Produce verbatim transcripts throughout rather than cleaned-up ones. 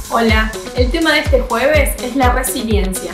Hola, el tema de este jueves es la resiliencia.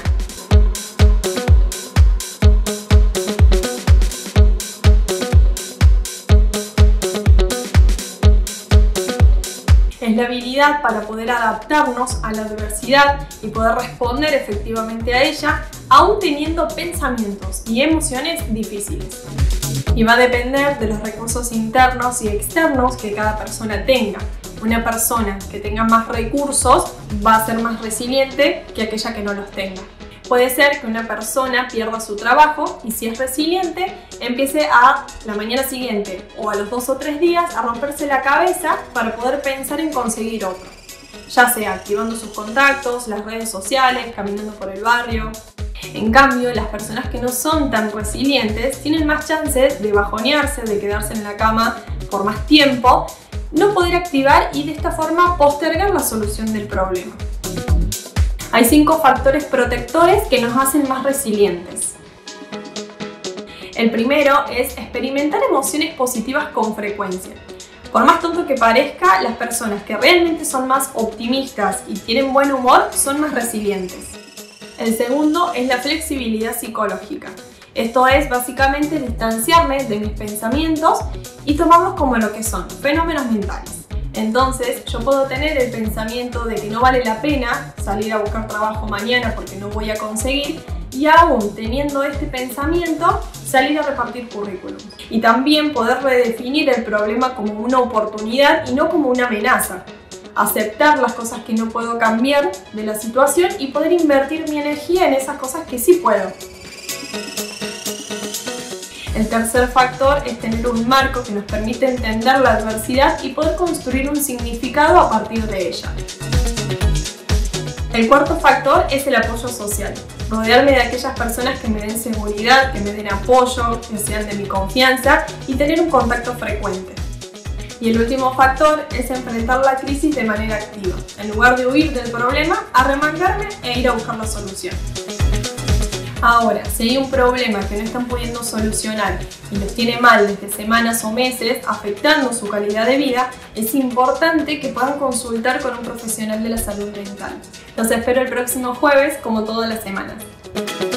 Es la habilidad para poder adaptarnos a la adversidad y poder responder efectivamente a ella, aún teniendo pensamientos y emociones difíciles. Y va a depender de los recursos internos y externos que cada persona tenga. Una persona que tenga más recursos va a ser más resiliente que aquella que no los tenga. Puede ser que una persona pierda su trabajo y, si es resiliente, empiece a la mañana siguiente o a los dos o tres días a romperse la cabeza para poder pensar en conseguir otro. Ya sea activando sus contactos, las redes sociales, caminando por el barrio. En cambio, las personas que no son tan resilientes tienen más chances de bajonearse, de quedarse en la cama por más tiempo, no poder activar y de esta forma postergar la solución del problema. Hay cinco factores protectores que nos hacen más resilientes. El primero es experimentar emociones positivas con frecuencia. Por más tonto que parezca, las personas que realmente son más optimistas y tienen buen humor son más resilientes. El segundo es la flexibilidad psicológica. Esto es básicamente distanciarme de mis pensamientos y tomarlos como lo que son, fenómenos mentales. Entonces yo puedo tener el pensamiento de que no vale la pena salir a buscar trabajo mañana porque no voy a conseguir, y aún teniendo este pensamiento salir a repartir currículum. Y también poder redefinir el problema como una oportunidad y no como una amenaza. Aceptar las cosas que no puedo cambiar de la situación y poder invertir mi energía en esas cosas que sí puedo. El tercer factor es tener un marco que nos permite entender la adversidad y poder construir un significado a partir de ella. El cuarto factor es el apoyo social. Rodearme de aquellas personas que me den seguridad, que me den apoyo, que sean de mi confianza y tener un contacto frecuente. Y el último factor es enfrentar la crisis de manera activa. En lugar de huir del problema, arremangarme e ir a buscar la solución. Ahora, si hay un problema que no están pudiendo solucionar y los tiene mal desde semanas o meses, afectando su calidad de vida, es importante que puedan consultar con un profesional de la salud mental. Los espero el próximo jueves, como todas las semanas.